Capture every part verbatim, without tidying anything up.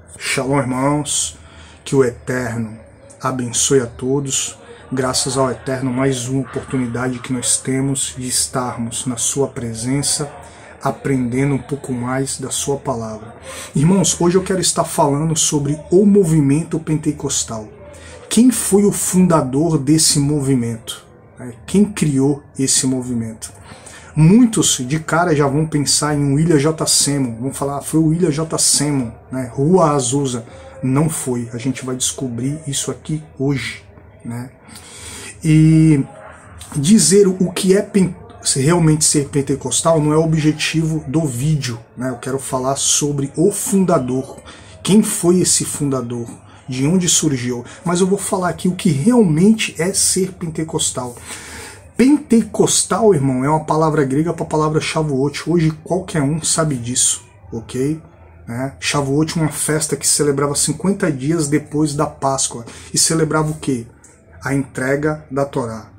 Shalom, irmãos, que o Eterno abençoe a todos. Graças ao Eterno, mais uma oportunidade que nós temos de estarmos na sua presença, aprendendo um pouco mais da sua palavra. Irmãos, hoje eu quero estar falando sobre o movimento pentecostal. Quem foi o fundador desse movimento? Quem criou esse movimento? Muitos de cara já vão pensar em William J. Seymour, vão falar, ah, foi o William J. Seymour, né? Rua Azusa. Não foi, a gente vai descobrir isso aqui hoje, né? E dizer o que é realmente ser pentecostal não é o objetivo do vídeo, né? Eu quero falar sobre o fundador, quem foi esse fundador, de onde surgiu, mas eu vou falar aqui o que realmente é ser pentecostal. Pentecostal, irmão, é uma palavra grega para a palavra Shavuot. Hoje qualquer um sabe disso, ok? Né? Shavuot é uma festa que celebrava cinquenta dias depois da Páscoa. E celebrava o quê? A entrega da Torá.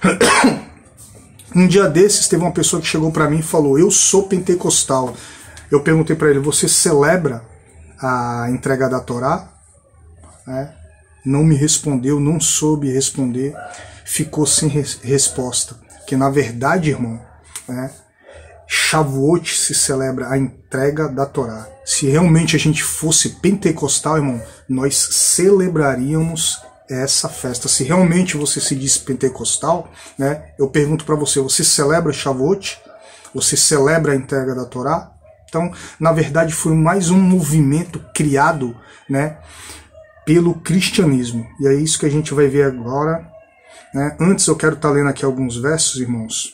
Um dia desses teve uma pessoa que chegou para mim e falou, eu sou pentecostal. Eu perguntei para ele, você celebra a entrega da Torá? É. Não me respondeu, não soube responder. Ficou sem res resposta. Que na verdade, irmão, né, Shavuot se celebra a entrega da Torá. Se realmente a gente fosse pentecostal, irmão, nós celebraríamos essa festa. Se realmente você se diz pentecostal, né, eu pergunto para você, você celebra Shavuot? Você celebra a entrega da Torá? Então, na verdade, foi mais um movimento criado, né, pelo cristianismo. E é isso que a gente vai ver agora. Né? Antes eu quero estar lendo aqui alguns versos, irmãos.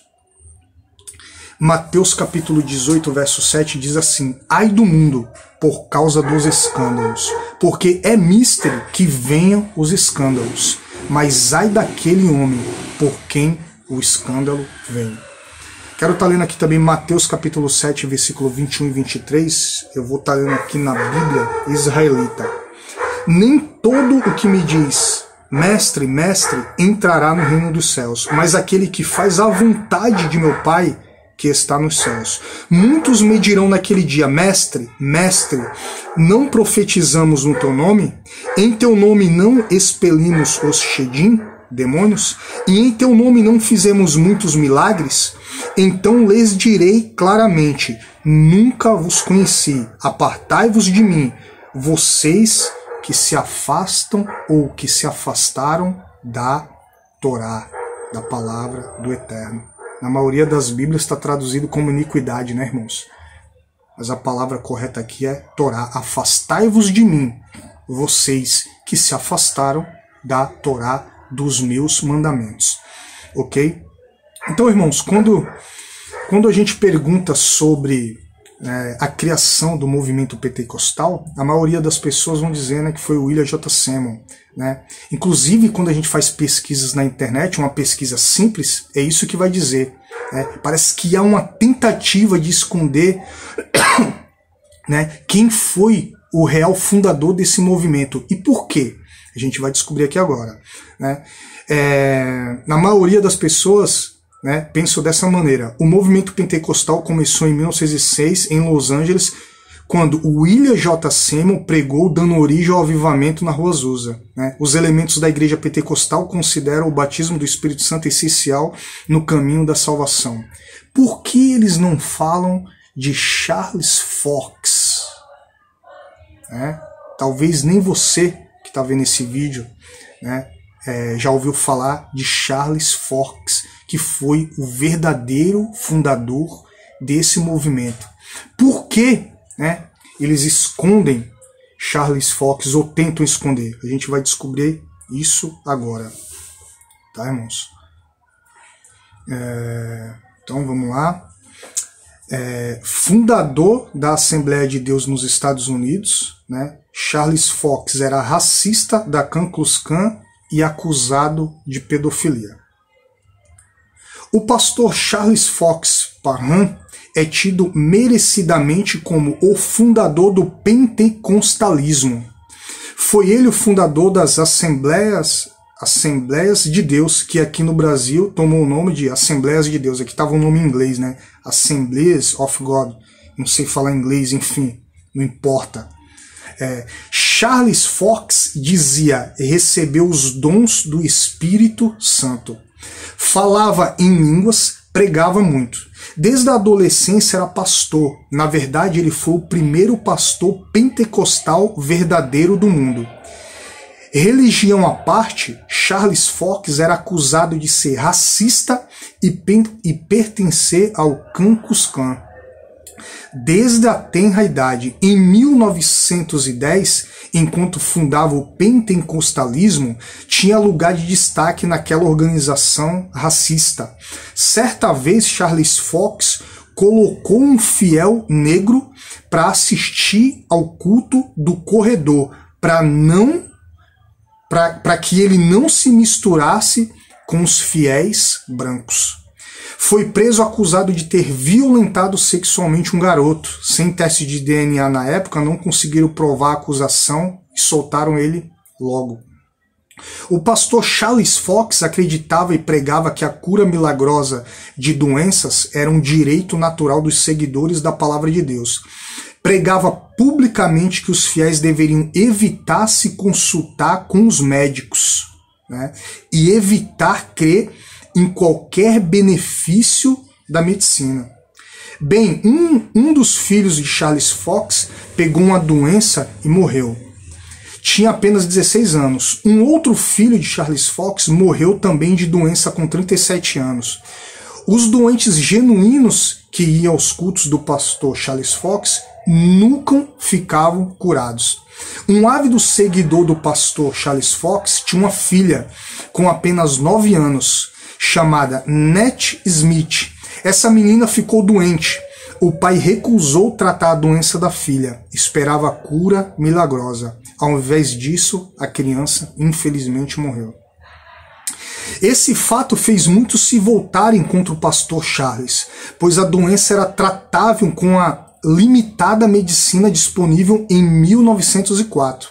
Mateus capítulo dezoito, verso sete diz assim, ai do mundo por causa dos escândalos, porque é mister que venham os escândalos, mas ai daquele homem por quem o escândalo vem. Quero estar lendo aqui também Mateus capítulo sete, versículo vinte e um e vinte e três, eu vou estar lendo aqui na Bíblia israelita. Nem todo o que me diz mestre, mestre, entrará no reino dos céus, mas aquele que faz a vontade de meu Pai que está nos céus. Muitos me dirão naquele dia, mestre, mestre, não profetizamos no teu nome? Em teu nome não expelimos os shedim, demônios? E em teu nome não fizemos muitos milagres? Então lhes direi claramente, nunca vos conheci, apartai-vos de mim, vocês que se afastam ou que se afastaram da Torá, da palavra do Eterno. Na maioria das Bíblias está traduzido como iniquidade, né, irmãos? Mas a palavra correta aqui é Torá. Afastai-vos de mim, vocês que se afastaram da Torá dos meus mandamentos. Ok? Então, irmãos, quando, quando a gente pergunta sobre É, a criação do movimento pentecostal, a maioria das pessoas vão dizer, né, que foi o William J. Seymour. Né? Inclusive, quando a gente faz pesquisas na internet, uma pesquisa simples, é isso que vai dizer. Né? Parece que há uma tentativa de esconder né, quem foi o real fundador desse movimento. E por quê? A gente vai descobrir aqui agora. Né? É, na maioria das pessoas, né, penso dessa maneira. O movimento pentecostal começou em mil novecentos e seis em Los Angeles, quando o William J. Seymour pregou, dando origem ao avivamento na Rua Azusa. Né? Os elementos da igreja pentecostal consideram o batismo do Espírito Santo essencial no caminho da salvação. Por que eles não falam de Charles Fox? Né? Talvez nem você que está vendo esse vídeo, né, é, já ouviu falar de Charles Fox, que foi o verdadeiro fundador desse movimento. Por que, né, eles escondem Charles Fox ou tentam esconder? A gente vai descobrir isso agora. Tá, irmãos? É, então vamos lá. É, fundador da Assembleia de Deus nos Estados Unidos, né, Charles Fox era racista da Ku Klux Klan e acusado de pedofilia. O pastor Charles Fox Parham é tido merecidamente como o fundador do pentecostalismo. Foi ele o fundador das Assembleias, Assembleias de Deus, que aqui no Brasil tomou o nome de Assembleias de Deus. Aqui estava o nome em inglês, né? Assemblies of God. Não sei falar inglês, enfim, não importa. É, Charles Fox dizia receber os dons do Espírito Santo. Falava em línguas, pregava muito. Desde a adolescência era pastor. Na verdade, ele foi o primeiro pastor pentecostal verdadeiro do mundo. Religião à parte, Charles Fox era acusado de ser racista e, e pertencer ao Ku Klux Klan. Desde a tenra idade, em mil novecentos e dez, enquanto fundava o pentecostalismo, tinha lugar de destaque naquela organização racista. Certa vez, Charles Fox colocou um fiel negro para assistir ao culto do corredor, para não para que ele não se misturasse com os fiéis brancos. Foi preso acusado de ter violentado sexualmente um garoto. Sem teste de D N A na época, não conseguiram provar a acusação e soltaram ele logo. O pastor Charles Fox acreditava e pregava que a cura milagrosa de doenças era um direito natural dos seguidores da palavra de Deus. Pregava publicamente que os fiéis deveriam evitar se consultar com os médicos, né, e evitar crer em qualquer benefício da medicina. Bem, um, um dos filhos de Charles Fox pegou uma doença e morreu. Tinha apenas dezesseis anos. Um outro filho de Charles Fox morreu também de doença com trinta e sete anos. Os doentes genuínos que iam aos cultos do pastor Charles Fox nunca ficavam curados. Um ávido seguidor do pastor Charles Fox tinha uma filha com apenas nove anos, chamada Nat Smith. Essa menina ficou doente. O pai recusou tratar a doença da filha. Esperava a cura milagrosa. Ao invés disso, a criança infelizmente morreu. Esse fato fez muitos se voltarem contra o pastor Charles, pois a doença era tratável com a limitada medicina disponível em mil novecentos e quatro.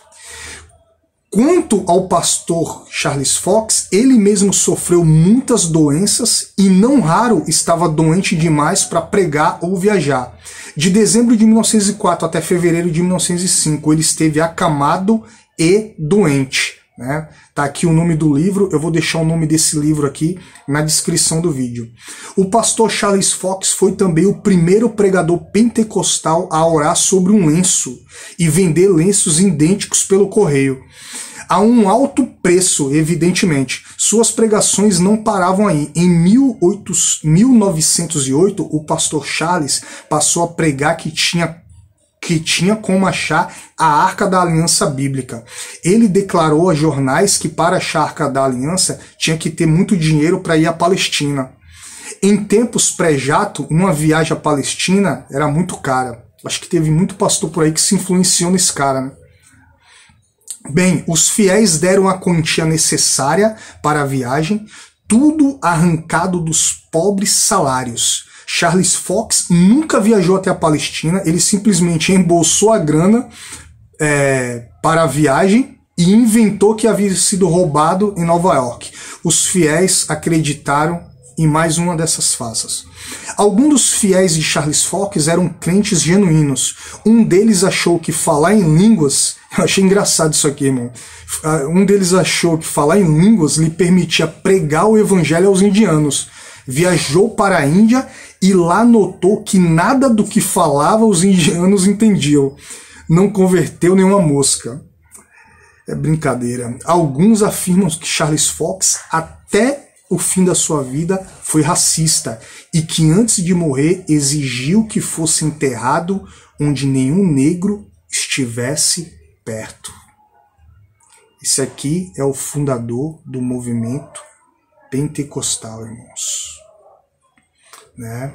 Quanto ao pastor Charles Fox, ele mesmo sofreu muitas doenças e não raro estava doente demais para pregar ou viajar. De dezembro de mil novecentos e quatro até fevereiro de mil novecentos e cinco, ele esteve acamado e doente. Né? Tá aqui o nome do livro, eu vou deixar o nome desse livro aqui na descrição do vídeo. O pastor Charles Fox foi também o primeiro pregador pentecostal a orar sobre um lenço e vender lenços idênticos pelo correio. A um alto preço, evidentemente. Suas pregações não paravam aí. Em mil novecentos e oito, o pastor Charles passou a pregar que tinha que tinha como achar a Arca da Aliança Bíblica. Ele declarou a jornais que para achar a Arca da Aliança tinha que ter muito dinheiro para ir à Palestina. Em tempos pré-jato, uma viagem à Palestina era muito cara. Acho que teve muito pastor por aí que se influenciou nesse cara, né? Bem, os fiéis deram a quantia necessária para a viagem, tudo arrancado dos pobres salários. Charles Fox nunca viajou até a Palestina, ele simplesmente embolsou a grana é, para a viagem e inventou que havia sido roubado em Nova York. Os fiéis acreditaram em mais uma dessas farsas. Alguns dos fiéis de Charles Fox eram crentes genuínos. Um deles achou que falar em línguas... Eu achei engraçado isso aqui, irmão. Um deles achou que falar em línguas lhe permitia pregar o evangelho aos indianos. Viajou para a Índia e lá notou que nada do que falava os indianos entendiam. Não converteu nenhuma mosca. É brincadeira. Alguns afirmam que Charles Fox, até o fim da sua vida, foi racista e que antes de morrer exigiu que fosse enterrado onde nenhum negro estivesse perto. Esse aqui é o fundador do movimento pentecostal, irmãos. Né?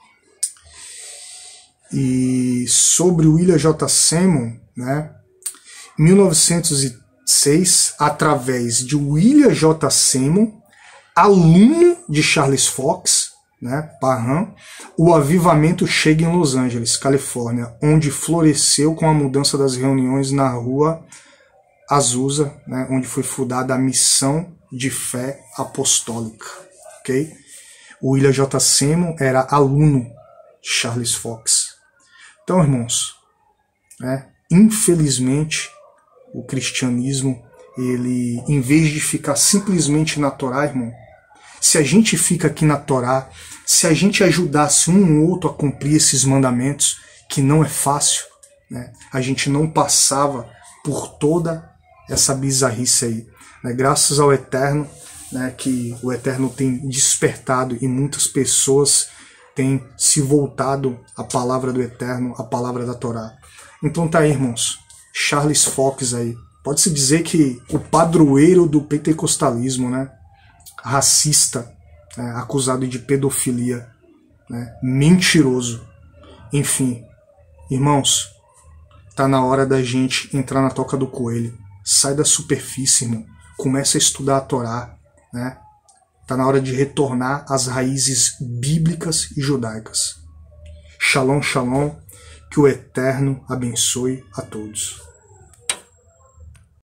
E sobre William J. Seymour, né? Em mil novecentos e seis, através de William J. Seymour, aluno de Charles Fox, né, Parham, o avivamento chega em Los Angeles, Califórnia, onde floresceu com a mudança das reuniões na rua Azusa, né, onde foi fundada a Missão de Fé Apostólica. Okay? O William J. Seymour era aluno de Charles Fox. Então, irmãos, né, infelizmente, o cristianismo, ele, em vez de ficar simplesmente na Torá, irmão, se a gente fica aqui na Torá, se a gente ajudasse um ou outro a cumprir esses mandamentos, que não é fácil, né, a gente não passava por toda essa bizarrice aí. Né, graças ao Eterno, né, que o Eterno tem despertado e muitas pessoas têm se voltado à palavra do Eterno, à palavra da Torá. Então tá aí, irmãos, Charles Fox aí, pode-se dizer que o padroeiro do pentecostalismo, né, racista, né, acusado de pedofilia, né, mentiroso. Enfim, irmãos, tá na hora da gente entrar na toca do coelho. Sai da superfície, irmão. Começa a estudar a Torá, né? Tá na hora de retornar às raízes bíblicas e judaicas. Shalom, shalom. Que o Eterno abençoe a todos.